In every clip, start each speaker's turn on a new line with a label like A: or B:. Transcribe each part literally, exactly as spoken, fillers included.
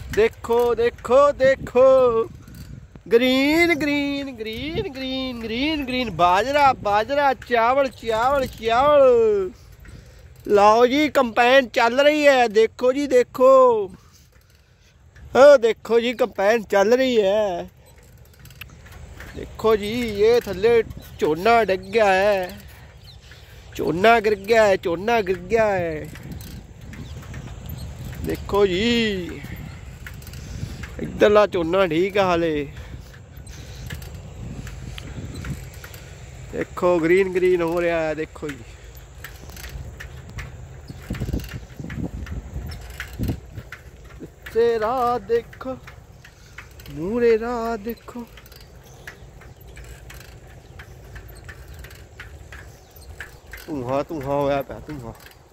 A: देखो देखो देखो, green green green green green green, बाजरा बाजरा, चावल चावल चावल। लाओ जी, कंपेन चल रही है। देखो जी देखो, हाँ देखो जी कंपेन चल रही है। देखो जी, ये थल्ले झोना डिग गया है, झोना गिर गया है, झोना गिर गया है। देखो जी, इधरला झोना ठीक है हाले। देखो ग्रीन ग्रीन हो रहा है। देखो जी, राह देखो, मूरे राह देखो। धुआं धुआं होया पिया, धुआं।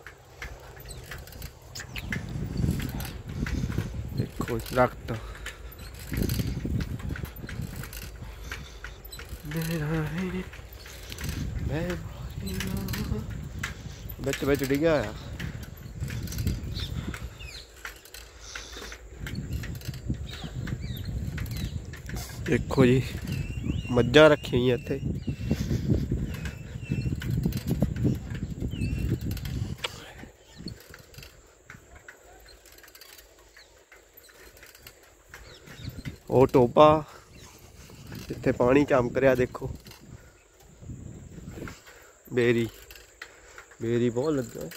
A: देखो दरख्त, बिच बिच डिग्या होया। देखो जी, मज्जां रखी हुई इत्थे। वो टोबा जिथे पानी चमक रहा। देखो बेरी बेरी बहुत लगे,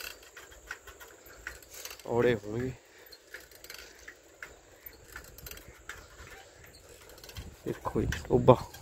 A: औड़े होंगे। देखो जी टोबा।